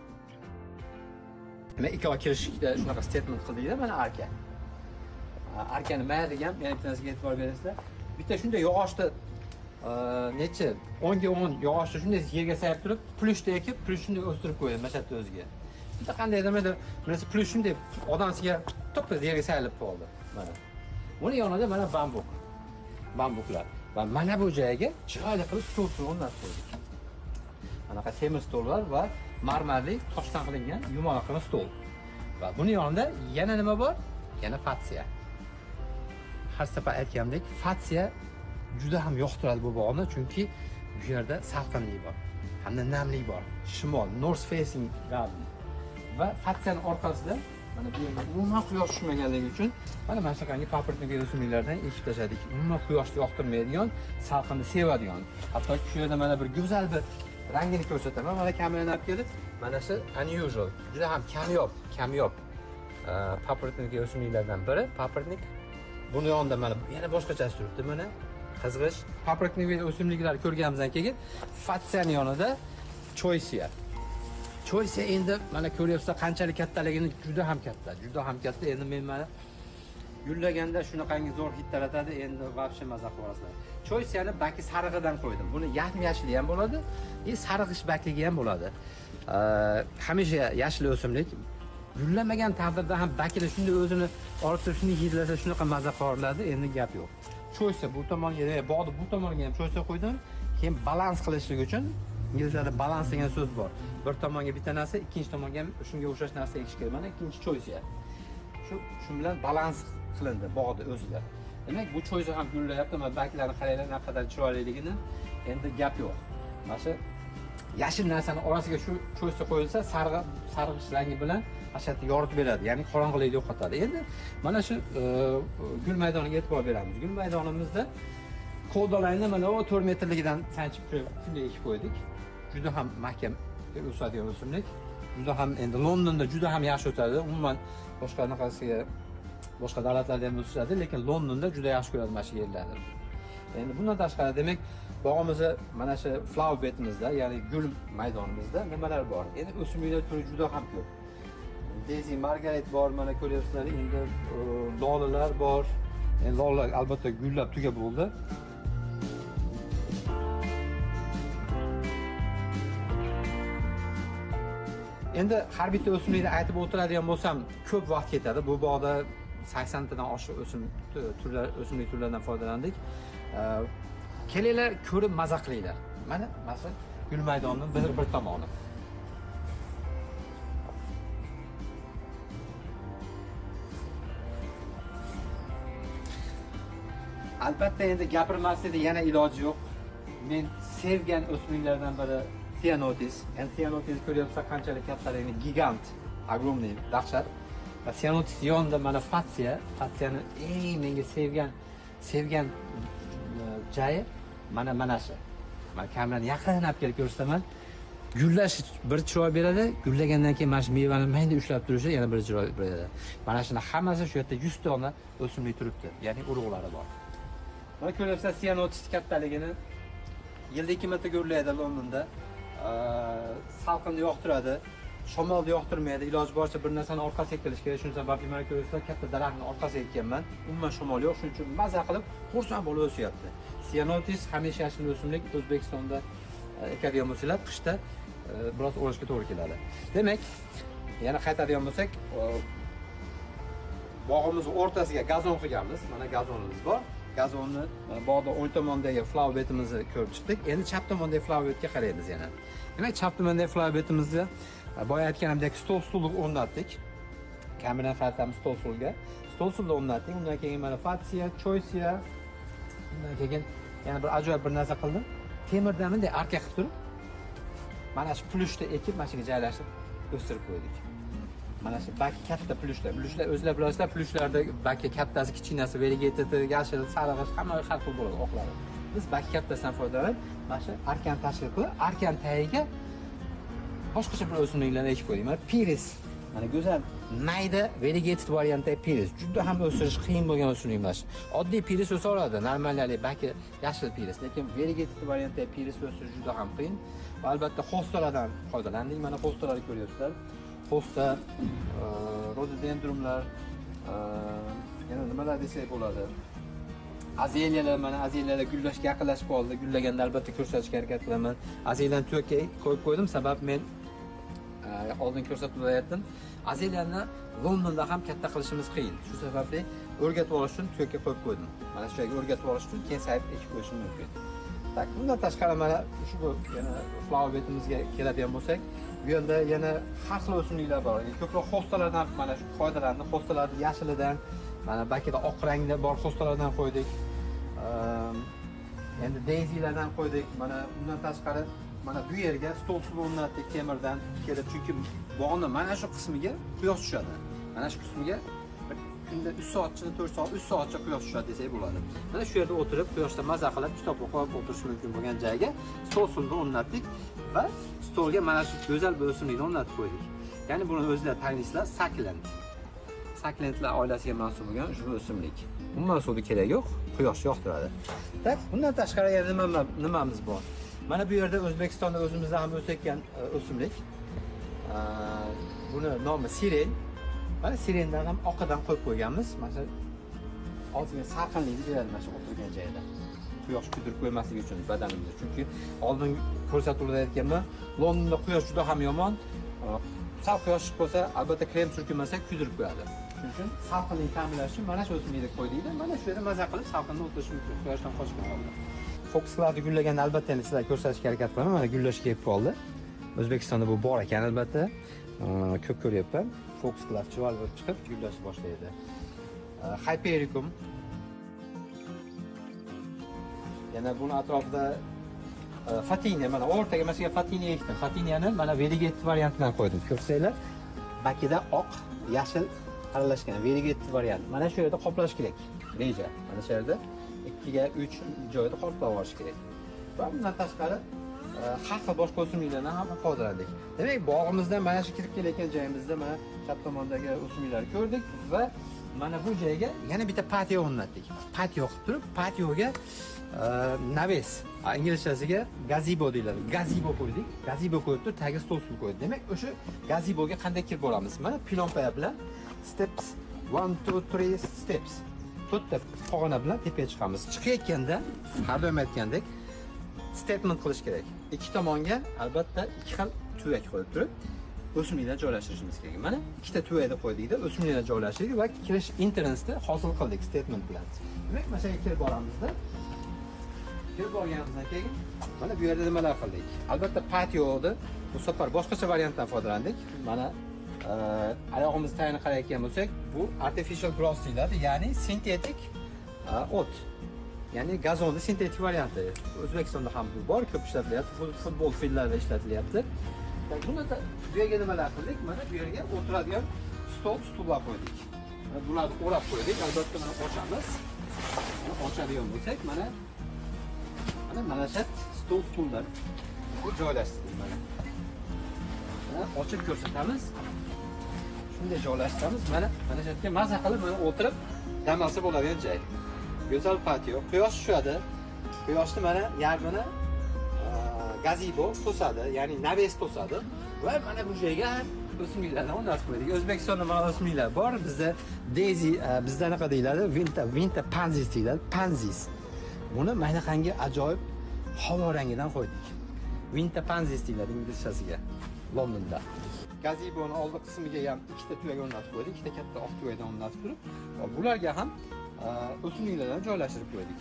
Men ikki oy kirishda shunaqa statement qildikda, mana arka. Arkani mayliga ham yana bittanasiga e'tibor berasizlar. Bitta shunday yog'ochda necha 10 ga 10 yog'ochni shunday yerga sayib turib, plyushni ekib, plyushni o'stirib qo'ygan mashatni o'ziga. Bitta qanday demadi, bunisi plyush shunday odamsiga to'ppa yerga sayilib qoldi. Mana. Buni yonida mana bambuklar. Va mana bu joyga chiroyli qilib stol o'rnatib qo'ydik. Anaqa temir stollar va marmarli toshdan qilingan yumaloqqina stol. Va buni yonida yana nima bor? Yana fatsiya. Har safar aytgandek, fatsiya juda ham yoqtiradi bu bog'ni, chunki bu yerda salqinlik bor, hamda namlik bor. Shimol, north facing garden. Va fatsiyaning orqasida mana bu yerga umuman quyosh tushmaganligi uchun mana shunaqangi paprotnik o'simliklardan ekib tashladik. Umuman quyoshni yoqtirmaydigan, salqinni sevadigan. Hatto shu yerda mana bir go'zal bir rangini ko'rsataman. Mana kamerani olib kelib, mana shu unusual, juda ham kamyob paprotnik o'simliklardan biri. Paprotnik buni yonida mana yana boshqachasi turibdi. Mana qizg'ish paprotnik o'simliklar ko'rganimizdan keyin fatsiyaning yonida choysiya. Choysiya endi mana ko'ryapsizlar qanchalik kattaligini, juda ham katta. Endi men mana gullaganda shunaqangi zo'r hid taratadi, endi vobshe maza qilasizlar. Choysiyani baki sarig'idan qo'ydim. Buni yashli ham bo'ladi, sarig'ish bakligi ham bo'ladi. Hamisha yashil o'simlik gullamagan taqdirda ham bakini shunday o'zini olib turib shunday hidlasa shunaqa maza qoriladi, endi gap yo'q. Choysiya bu tomonga, bog'ni bu tomoniga ham choysiya qo'ydim. Keyin balans qilishlik uchun inglizlarda balans degan so'z bor. Bir tomonga bitta narsa, ikkinchi tomonga ham shunga o'xshash narsa ekish kerak. Mana ikkinchi choysiya. Shu bilan balans qilindi bog'da o'zida. Demak, bu choysiya ham gullayapti, mana baklarni qaranglar, naqadar chiroyliligini. Endi gap yo'q. Mana shu yashil narsani orasiga shu choysiya qo'yilsa, sarg'ish rangi bilan ashatni yoritib beradi, ya'ni qorong'ilikni yo'qotadi. Endi mana shu gul maydoniga e'tibor beramiz. Gul maydonimizda ko'ldolarni mana 4 metrligidan sanchib shunday ekib qo'ydik. Juda ham mahkam o'sadigan o'simlik. Juda ham endi Londonda juda ham yaxshi o'sadi. Umuman boshqa davlatlarda ham o'sadi, lekin Londonda juda yaxshi ko'radi mana shu yerlarni. Endi bundan tashqari demak, bog'imizda mana shu flower bedimizda, ya'ni gul maydonimizda nimalar bor? Endi o'simliklar turi juda ham ko'p. Daisy Margaret bor, mana ko'ryapsizlar, endi lolalar bor. Endi lolalar albatta gullab tugab bo'ldi. Endi har bitta o'simlikni aytib o'tiradigan bo'lsam, ko'p vaqt ketadi. Bu bog'da 80 tadan oshiq o'simlik turlaridan foydalandik. Kelinglar, ko'rib maza qilinglar. Mana masalan, gul maydonining bir tomoni. Albatta endi gapirmaslikda yana iloji yo'q. Men sevgan o'simliklardan biri Cyanotis. Endi Cyanotis ko'ryapsiz qanchalik kattaligini, gigant, огромный, dahshat. Va Cyanotis yonida mana fatsiyani eng menga sevgan joyi mana shu. Men kamerani yaqin olib kelib ko'rsataman. Gullash bir chiroy beradi, gullagandan keyin mana shu mevani mayda ushlab turishi yana bir chiroy beradi. Mana shuni hammasi shu yerda 100 dona o'simlik turibdi, ya'ni urug'lari bor. Mana ko'ryapsiz Cyanotis kattaligini. Yilda 2 marta gullaydi Londonda. Salqinni yoqtiradi, shamolni yoqtirmaydi. Iloji boricha bir narsani orqasiga ekilish kerak. Shuning sababli mana ko'ryapsizlar, katta daraxtni orqasiga ekkanman. Umuman shamol yo'q, shuning uchun maza qilib xursand bo'lib o'syapti. Cyanotis hamisha yashil o'simlik, O'zbekistonda ekadigan bo'lsalar, qishda biroz o'rishga to'g'ri keladi. Demak, yana qaytadigan bo'lsak, bog'imiz o'rtasiga gazon qilganmiz. Mana gazonimiz bor. Gazonni bog'da o'ng tomondagi flower bedimizni ko'rib chiqdik. Endi chap tomondagi flower bedga qaraymiz yana. Demak, chap tomondagi flower bedimizda boya aytganimdek stol o'rnatdik. Kamerani qaratamiz stolga. Stolni o'rnatdik. Undan keyin mana fatsiya, choysiya, undan keyin yana bir ajoyib bir narsa qildim. Temirdan bunday arka qilib turib, mana shu plyushni ekib, mana shunga joylashtirib o'stirib qo'ydik. Mana shu baki katta plyushlar. Plyushlar o'zlab bilasizlar, plyushlarda baki kattasi, kichkinasi, vegetati, yashil, sarig'ish, hamma xil bo'ladi oqlari. Biz baki kattasidan foydalanib, mana shu arkani tashkil qilib, arkan tagiga boshqacha bir o'simliklarni ekib qo'ydik. Mana piris. Mana go'zal mayda variegated variantdagi piris. Juda ham o'sirish qiyin bo'lgan o'simlik emas. Oddiy piris o'sa oladi, normallari baki yashil piris, lekin variegated variantdagi piris o'sirish juda ham qiyin. Va albatta hostalardan foydalandik. Mana hostalarni ko'ryapsizlar. Hosta, rododendrumlar, yana nimalar desak bo'ladi. azeliyalar, mana azeliyalar gullashga yaqinlashib qoldi. Gullaganini albatta ko'rsatishga harakat qilaman. Azeliyalarni tuyakka qo'yib qo'ydim, sabab men oldin ko'rsatib o'tayotdim. Azeliyalarni Londonda ham katta qilishimiz qiyin. Shu sababli o'rgatib olish uchun tuyakka qo'yib qo'ydim. Mana shu yerga o'rgatib olish uchun keyin sayib ekib qo'yishim mumkin. Tak, bundan tashqari mana shu yana flower betimizga keladigan bo'lsak, bu yerda yana har xil o'simliklar bor. Ko'proq hostalardan mana shu foydalanib, hostalarning yashilidan, mana bakida oq rangda bor hostalardan qo'ydik. Endi daisylardan qo'ydik. Mana bundan tashqari mana bu yerga stol suvi o'rnatdik temirdan kelib, chunki bog'ning mana shu qismiga quyosh tushadi. Mana shu qismiga kunda 3 soatcha, 4 soat, 3 soatcha quyosh tushadi desak bo'ladi. Mana shu yerda o'tirib, quyoshda maza qilib, kitob o'qib o'tirish mumkin bo'lgan joyga stol suvni o'rnatdik va stolga mana shu go'zal bir o'simlikni o'rnatib qo'ydik. Ya'ni buni o'zlari taglislar succulent. Succulentlar oilasiga mansub bo'lgan shu o'simlik. Umuman suvni kerak yo'q, quyosh yoqtiradi. Tak, bundan tashqari yana nimamiz bor? Mana bu yerda O'zbekistonda o'zimizda ham o'sayotgan o'simlik. Buni nomi siren. Mana sirendan ham oqidan qo'yib qo'yganmiz. Mana ozgina salqinlikni beradi mana shu o'tirgan joyda. Quyosh kuydirib qo'ymasligi uchun badanimizga. Chunki oldin ko'rsatib o'tayotganman, Londonda quyosh juda ham yomon. Sal quyosh chiqib qolsa, albatta krem surkinmasak kuydirib qo'yadi. Shuning uchun salqinlikni ta'minlash uchun mana shu o'simlikni qo'ydik. Mana shu yerda maza qilib salqinni o'tirish mumkin, quyoshdan qochgan holda. Fokuslarni gullagan albatta endi sizlarga ko'rsatishga harakat qilaman. Mana gullash kelib qoldi. O'zbekistonda bu bor ekan albatta. Ko'p ko'ryapman. Fokuslar chival bo'lib chiqib gullash boshlaydi. Hypericum. Yana buni atrofida Fatinia, mana o'rtaga mana shu Fatinia ekdim. Fatiniani mana variegated variantidan qo'ydim. Ko'rsanglar, bakida oq, yashil aralashgan variegated variant. Mana shu yerda qoplash kerak. Reja. Mana shu yerda 2 ga 3 joyda qoplab olish kerak. Va bundan tashqari har xil boshqa o'simliklardan ham foydalandik. Demak, bog'imizdan mana shu kirib kelayotgan joyimizda mana chap tomondagi o'simliklarni ko'rdik va mana bu joyga yana bitta patio o'rnatdik. Patio qilib turib, patioga naves, inglizchasiga gazebo deyiladi. Gazebo qo'ydik. Gazebo qo'yib turib, tagiga stol suv qo'ydik. Demak, o'sha gazeboga qanday kirib boramiz? Mana pilompa bilan steps 1 2 3 steps. To'rtta pog'ona bilan tepaga chiqamiz. Chiqayotganda, har doim aytgandek, statement qilish kerak. Ikki tomonga albatta ikki xil tuvak qo'yib turib, o'simliklarni joylashtirishimiz kerak. Mana ikkita tuvakni qo'ydik-da, o'simliklarni joylashtirdik va kirish entrance-ni hosil qildik statement bilan. Demak, mana shu kirib boramizda. Kirib borganimizdan keyin mana bu yerda nimalar qildik? Albatta patioda bu safar boshqacha variantdan foydalandik. Mana oyog'imiz tayini qarayotgan bo'lsak, bu artificial grass deyiladi, ya'ni sintetik o't. Ya'ni gazonni sintetik varianti. O'zbekistonda ham bu bor, ko'p ishlatilyapti. Futbol fillarida ishlatilyapti. Buni bu yerga nimalar qildik? Mana bu yerga o'tiradigan stullar qo'ydik. Bularni o'rab qo'ydik. Albatta mana ochamiz. Ochadigan bo'lsak, mana shu stullar bu joylashtirdik mana. Ochib ko'rsatamiz. Shunday joylashtiramiz. Mana shu yerga maza qilib mana o'tirib dam olsa bo'ladigan joy. Go'zal patio, quyosh tushadi. Quyoshni mana yarmini gazebo to'sadi, ya'ni naves to'sadi va mana bu joyga o'simliklarni o'rnatib qo'ydik. O'zbekistonda mana o'simliklar bor. Bizda daisy, bizda anaqa deyiladi, winter pansies deyiladi, pansies. Buni mana qangi ajoyib havo rangidan qo'ydik. Winter pansies deyiladi inglizchasiga Londonda. Gazeboni oldi qismiga ham ikkita tuvak o'rnatib qo'ydik, ikkita katta oq tuvakdan o'rnatib turib, va bularga ham o'simliklarni joylashtirib qo'ydik.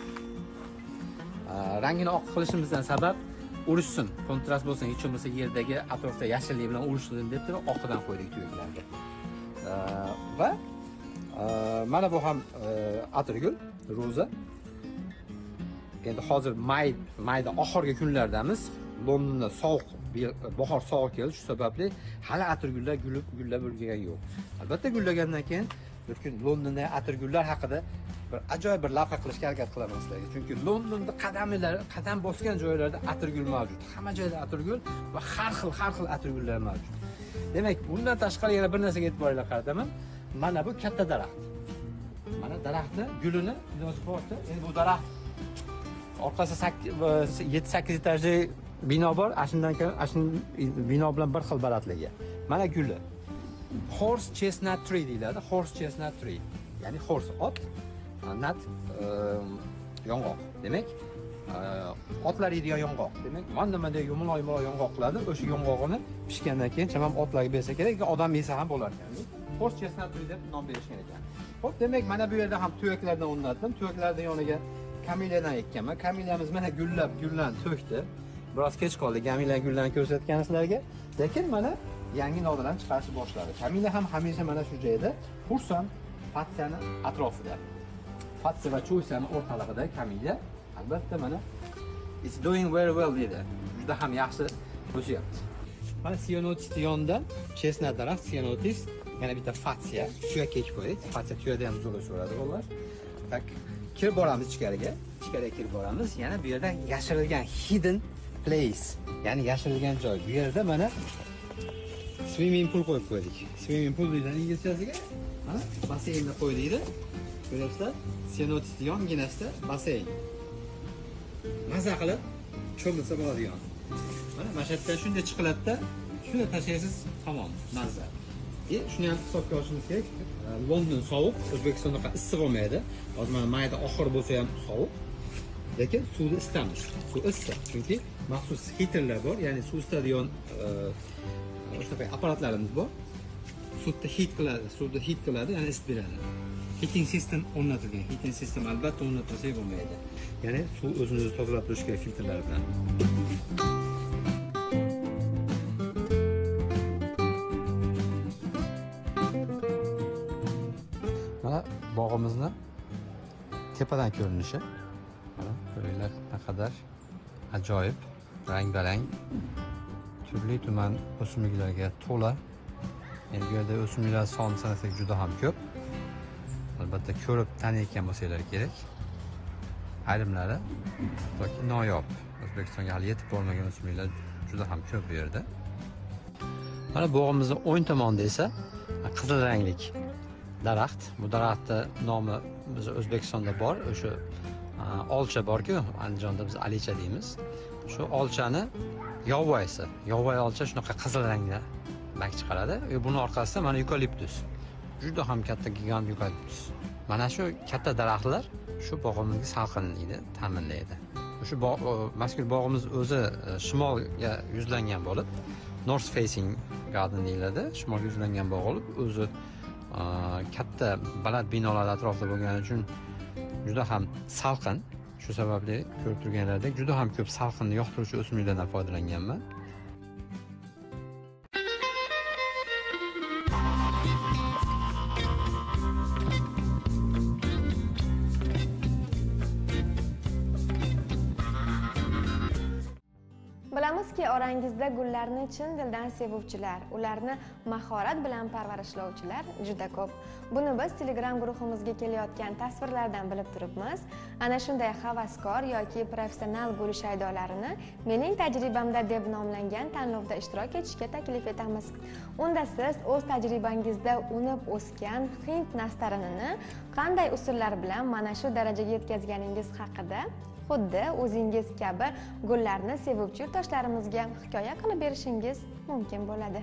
Rangini oq qilishimizdan sabab urishsin, kontrast bo'lsin, hech bo'lmasa yerdagi atrofda yashillik bilan urishsin deb turib oqidan qo'ydik tuvaklarga. Va mana bu ham atirgul, roza. Endi hozir mayda oxirgi kunlardamiz. Londonda sovuq, bahor sovuq keldi, shu sababli hali atirgullar gullab ulgurgan yo'q. Albatta gullagandan keyin bir kun Londonda atirgullar haqida bir ajoyib bir lavha qilishga harakat qilaman sizlarga. Chunki Londonda qadam bosgan joylarda atirgul mavjud. Hamma joyda atirgul va har xil atirgullar mavjud. Demak, bundan tashqari yana bir narsaga e'tiboringlar qarataman. Mana bu katta daraxt. Mana daraxtni gulini iloji boricha, endi bu daraxt orqasi 7-8 etajli bino bor. Ashundan keyin bino bilan bir xil balandligi. Mana guli. Horse chestnut tree deyiladi. Horse chestnut tree. Ya'ni horse ot. nat yong'oq. Demak, otlar yeydigan yong'oq. Demak, mana bunday yumaloq yong'oq qiladi. O'sha yong'og'ini pishgandan keyin chamam otlarga bersa kerak, odam yesa ham bo'lar ekan. Horse chestnut deb nom berishgan ekan. Xo'p, demak, mana bu yerda ham tuyaklardan o'rnatdim. Tuyaklarning yoniga kameliyadan ekkanman. Kameliyamiz mana gullanib to'kdi. Biroz kech qoldi kameliya gullarini ko'rsatgan sizlarga. Lekin mana yangi nodalar chiqarishni boshladi. Kameliya ham hamisha mana shu joyda, xursand fatsiyani atrofida. Fatsiya va cho'ysani o'rtalig'ida kameliya. Albatta mana it's doing very well dedi. Juda ham yaxshi o'syapti. Mana Cyanotis yonidan chestnut daraxt Cyanotis, yana bitta fatsiya. Tuyakka ekib qo'ydik. Fatsiya tuyada ham zo'r o'sadi bo'llar. Tak, kirib boramiz ichkariga. Ichkariga kirib boramiz. Yana bu yerda yashirilgan hidden place, ya'ni yashirilgan joy. Bu yerda mana swimming pool qo'yib qo'ydik. Swimming pool deydi inglizchasiga. Mana basseynni qo'ydik. Ko'ryapsizlar? Cyanotis yonginasida basseyn. Maza qilib cho'milsa bo'ladigan. Mana shu yerda shunday chiqiladida, shuni tashlaysiz, tamom, mazza. Shuni ham hisobga olishimiz kerak. London sovuq, O'zbekistonda issiq bo'lmaydi. Hozir mana mayda oxir bo'lsa ham sovuq. Lekin suvni isitamiz. Suv issiq, chunki maxsus heaterlar bor, ya'ni suv isitadigan o'sha apparatlarimiz bor. Suvni heat qiladi, ya'ni isitib beradi. Heating system o'rnatilgan. Heating system albatta o'rnatilsa bo'lmaydi. Ya'ni suv o'zini tozalab turish kerak filtrlar bilan. Mana bog'imizni tepadan ko'rinishi. Mana ko'ringlar naqadar ajoyib, rang-barang, turli tuman o'simliklarga to'la. Endi bu yerda o'simliklar soni sanasak juda ham ko'p. Albatta ko'rib taniyotgan bo'lsanglar kerak. Ayrimlari yoki noyob, O'zbekistonga hali yetib bormagan o'simliklar juda ham ko'p bu yerda. Mana bog'imizning o'ng tomonida esa qizil ranglik daraxt. Bu daraxtning nomi biz O'zbekistonda bor, o'sha olcha bor-ku, Andijonda biz alicha deymiz. Shu olchani yovvoyisi. Yovvoy olcha shunaqa qizil rangda bak chiqaradi. Buni orqasida mana yukaliptus. Juda ham katta gigant yukaliptus. Mana shu katta daraxtlar shu bog'imizga salqinlikni ta'minlaydi. Shu mazkur bog'imiz o'zi shimolga yuzlangan bo'lib, north facing garden deyiladi. Shimolga yuzlangan bog' bo'lib, o'zi katta baland binolar atrofida bo'lgani uchun juda ham salqin. Shu sababli ko'rib turganlaridek juda ham ko'p salqinni yoqtiruvchi o'simliklardan foydalanganman. Bilamizki, orangizda gullarni chin dildan sevuvchilar, ularni mahorat bilan parvarishlovchilar juda ko'p. Buni biz Telegram guruhimizga kelayotgan tasvirlardan bilib turibmiz. Ana shunday havaskor yoki professional gul shaydolarini mening tajribamda deb nomlangan tanlovda ishtirok etishga taklif etamiz. Unda siz o'z tajribangizda unib o'sgan hind nastarinini qanday usullar bilan mana shu darajaga yetkazganingiz haqida xuddi o'zingiz kabi gullarni sevuvchi yurtdoshlarimizga hikoya qilib berishingiz mumkin bo'ladi.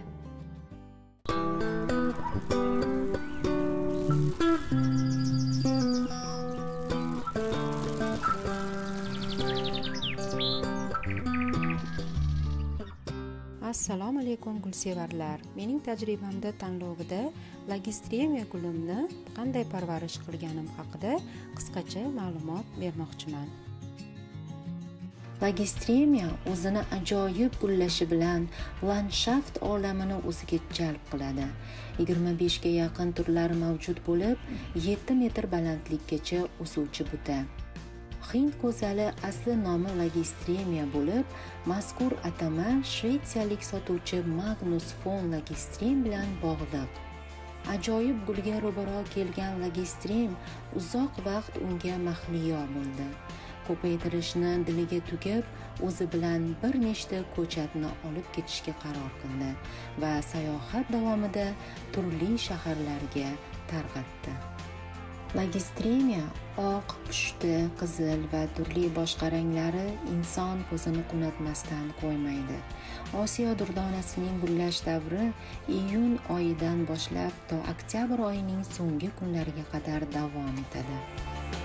Assalomu alaykum gulsevarlar. Mening tajribamda tanlovida Lagistremia gulimni qanday parvarish qilganim haqida qisqacha ma'lumot bermoqchiman. Lagistremia o'zini ajoyib gullashi bilan landshaft olamini o'ziga jalb qiladi. 25 ga yaqin turlari mavjud bo'lib, 7 metr balandlikkacha o'suvchi buta. Hind go'zali asli nomi Lagistremia bo'lib, mazkur atama shvetsiyalik sotuvchi Magnus von Lagistrem bilan bog'liq. Ajoyib gulga ro'baro kelgan Lagistrem uzoq vaqt unga mahliyo bo'ldi. Ko'paytirishni diliga tugib, o'zi bilan bir nechta ko'chatni olib ketishga qaror qildi va sayohat davomida turli shaharlarga tarqatdi. Lagistremia oq, pushti, qizil va turli boshqa ranglari inson ko'zini qunatmasdan qo'ymaydi. Osiyo durdonasining gullash davri iyun oyidan boshlab to oktyabr oyining so'nggi kunlariga qadar davom etadi.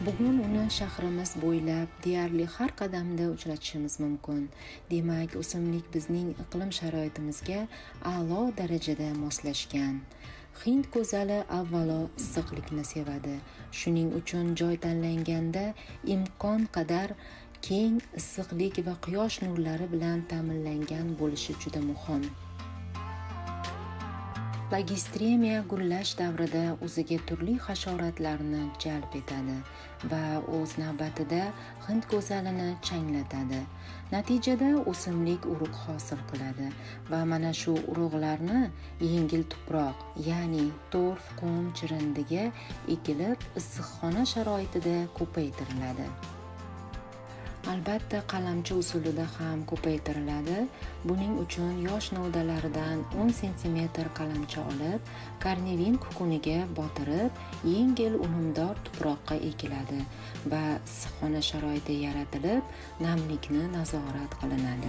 Bugun uni shahrimiz bo'ylab deyarli har qadamda uchratishimiz mumkin. Demak, o'simlik bizning iqlim sharoitimizga a'lo darajada moslashgan. Hind go'zali avvalo issiqlikni sevadi. Shuning uchun joy tanlanganda imkon qadar keng issiqlik va quyosh nurlari bilan ta'minlangan bo'lishi juda muhim. Lagistremiya gullash davrida o'ziga turli hasharotlarni jalb etadi va o'z navbatida hind go'zalini changlatadi. Natijada o'simlik urug' hosil qiladi va mana shu urug'larni yengil tuproq, ya'ni torf, qum chirindiga ekilib, issiqxona sharoitida ko'paytiriladi. Albatta, qalamchi usulida ham ko'paytiriladi. Buning uchun yosh novdalaridan 10 cm qalamchi olib, karnevin kukuniga botirib, yengil unumdor tuproqqa ekiladi va issiqxona sharoiti yaratilib, namlikni nazorat qilinadi.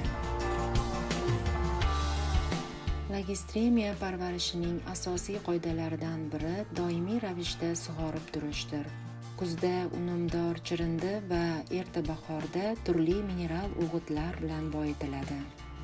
Lagistremiya parvarishining asosiy qoidalaridan biri doimiy ravishda sug'orib turishdir. Kuzda unumdor chirindi va erta bahorda turli mineral o'g'itlar bilan boyitiladi.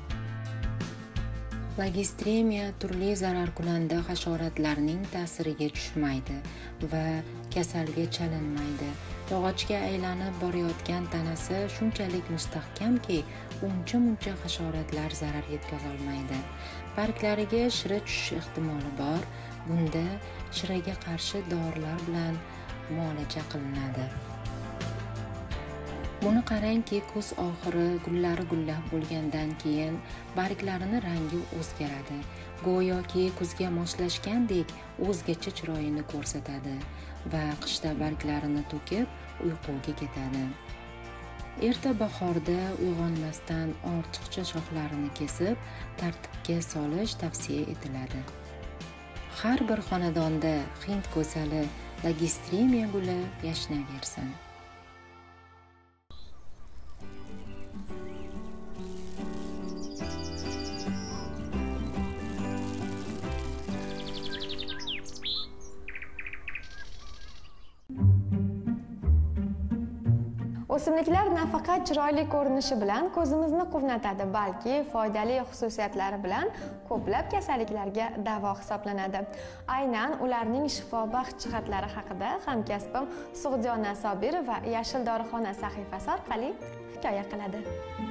Lagistremiya turli zararkunanda hasharotlarning ta'siriga tushmaydi va kasalga chalinmaydi. Yog'ochga aylanib borayotgan tanasi shunchalik mustahkamki, uncha-muncha hasharotlar zarar yetkazolmaydi. Barglariga shira tushish ehtimoli bor. Bunda shiraga qarshi dorilar bilan muolaja qilinadi. Buni qarangki, kuz oxiri gullari gullab bo'lgandan keyin barglarini rangi o'zgaradi. Go'yoki kuzga moslashgandek o'zgacha chiroyini ko'rsatadi va qishda barglarini to'kib uyquga ketadi. Erta bahorda uyg'onmasdan ortiqcha shoxlarini kesib, tartibga solish tavsiya etiladi. Har bir xonadonda hind go'zali lagistremiya guli yashnaversin. O'simliklar nafaqat chiroyli ko'rinishi bilan ko'zimizni quvnatadi, balki foydali xususiyatlari bilan ko'plab kasalliklarga davo hisoblanadi. Aynan ularning shifobaxsh jihatlari haqida hamkasbim Sug'diyona Sobirova Yashil dorixona sahifasi orqali hikoya qiladi.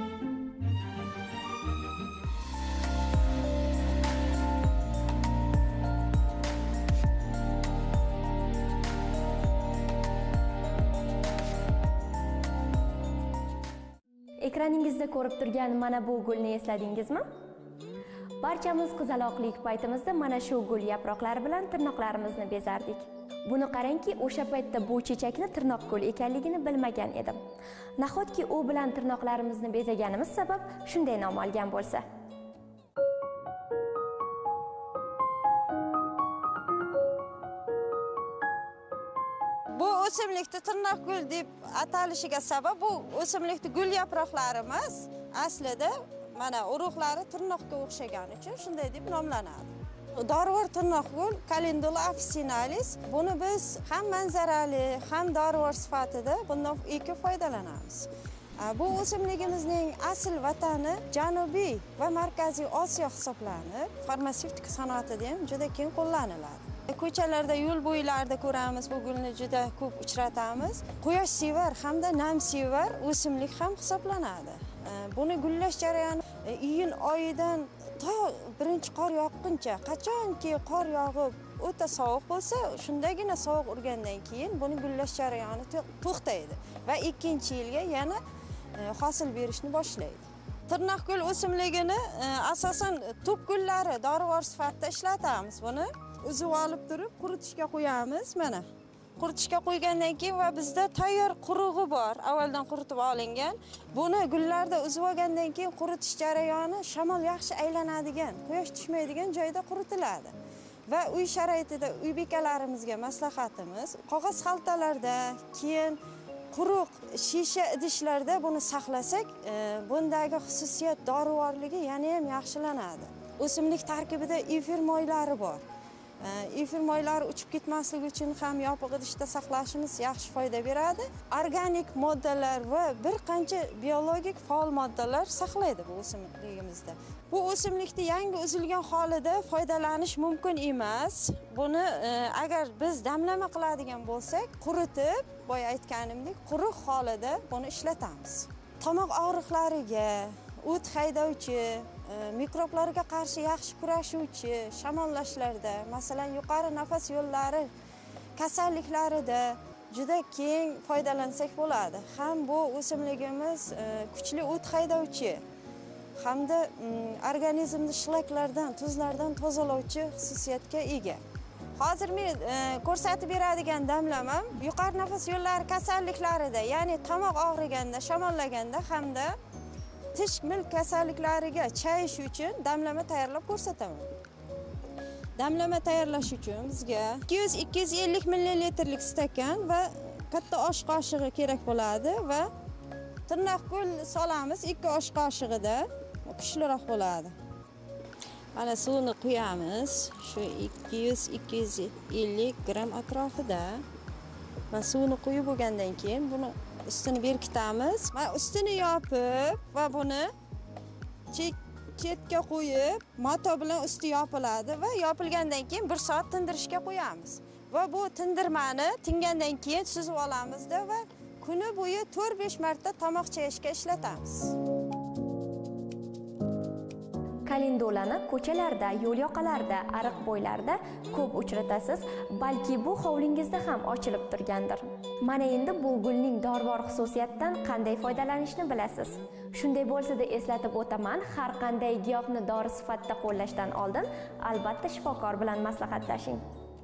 Ekraningizda ko'rib turgan mana bu gulni esladingizmi? Barchamiz qizaloqlik paytimizda mana shu gul yaproqlari bilan tirnoqlarimizni bezardik. Buni qarangki, o'sha paytda bu chechakni tirnoq gul ekanligini bilmagan edim. Nahotki u bilan tirnoqlarimizni bezaganimiz sabab shunday nom olgan bo'lsa. Bu o'simlikni tirnoq gul deb atalishiga sabab bu o'simlikni gul yaproqlarimiz aslida mana urug'lari tirnoqqa o'xshagani uchun shunday deb nomlanadi. Dorivor tirnoq gul Calendula officinalis. Buni biz ham manzarali, ham dorivor sifatida bundan ekib foydalanamiz. Bu o'simligimizning asl vatani Janubiy va Markaziy Osiyo hisoblanib, farmatsevtika sanoatida ham juda keng qo'llaniladi. Ko'chalarda, yo'l bo'ylarida ko'ramiz, bu gulni juda ko'p uchratamiz. Quyosh sevar hamda nam sevar o'simlik ham hisoblanadi. Buni gullash jarayoni iyun oyidan to birinchi qor yoqquncha, qachonki qor yog'ib o'ta sovuq bo'lsa, shundagina sovuq urgandan keyin buni gullash jarayoni to'xtaydi va ikkinchi yilga yana hosil berishni boshlaydi. Tirnoq gul o'simligini asosan tup gullari dorivor sifatida ishlatamiz. Buni uzib olib turib quritishga qo'yamiz. Mana quritishga qo'ygandan keyin va bizda tayyor qurug'i bor, avvaldan quritib olingan. Buni gullarda uzib olgandan keyin quritish jarayoni shamol yaxshi aylanadigan, quyosh tushmaydigan joyda quritiladi. Va uy sharoitida uy bekalarimizga maslahatimiz, qog'oz xaltalarda, keyin quruq shisha idishlarda buni saqlasak, bundagi xususiyat dorivorligi yana ham yaxshilanadi. O'simlik tarkibida efir moylari bor. efir moylari uchib ketmasligi uchun ham yopiq idishda saqlashimiz yaxshi foyda beradi. Organik moddalar va bir qancha biologik faol moddalar saqlaydi bu o'simligimizda. Bu o'simlikni yangi uzilgan holida foydalanish mumkin emas. Buni agar biz damlama qiladigan bo'lsak, quritib, boya aytganimdek, quruq holida buni ishlatamiz. Tomoq og'riqlariga, o't haydovchi, mikroblarga qarshi yaxshi kurashuvchi shamollashlarda, masalan, yuqori nafas yo'llari kasalliklarida juda keng foydalansak bo'ladi. Ham bu o'simligimiz kuchli o't haydovchi hamda organizmni shlaklardan, tuzlardan tozalovchi xususiyatga ega. Hozir men ko'rsatib beradigan damlamam yuqori nafas yo'llari kasalliklarida, ya'ni tomoq og'riganda, shamollaganda hamda tish milk kasalliklariga chayish uchun damlama tayyorlab ko'rsataman. Damlama tayyorlash uchun bizga 200-250 ml stakan va katta osh qoshiqi kerak bo'ladi va tirnoq gul solamiz 2 osh qoshiqida, kuchliroq bo'ladi. Mana suvni quyamiz, shu 200-250 gram atrofida. Va suvni quyib bo'lgandan keyin buni ustini berkitamiz. Va ustini yopib va buni chetga qo'yib, mato bilan usti yopiladi va yopilgandan keyin 1 soat tindirishga qo'yamiz. Va bu tindirmani tingandan keyin suzib olamizda va kuni bo'yi 4-5 marta tomoq chayishga ishlatamiz. Kalendulani ko'chalarda, yo'l yoqalarida, ariq bo'ylarida ko'p uchratasiz, balki bu hovlingizda ham ochilib turgandir. Mana endi bu gulning dorivor xususiyatidan qanday foydalanishni bilasiz. Shunday bo'lsa-da eslatib o'taman, har qanday giyohni dori sifatida qo'llashdan oldin albatta shifokor bilan maslahatlashing.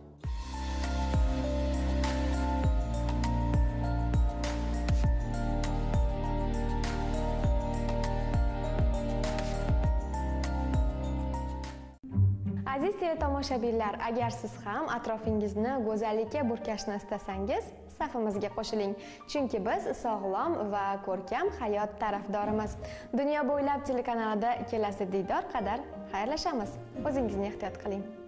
Aziz teletomoshabinlar, agar siz ham atrofingizni go'zallikka burkashni istasangiz, safimizga qo'shiling. Chunki biz sog'lom va ko'rkam hayot tarafdorimiz. Dunyo bo'ylab telekanalida kelasi diydor qadar xayrlashamiz. O'zingizni ehtiyot qiling.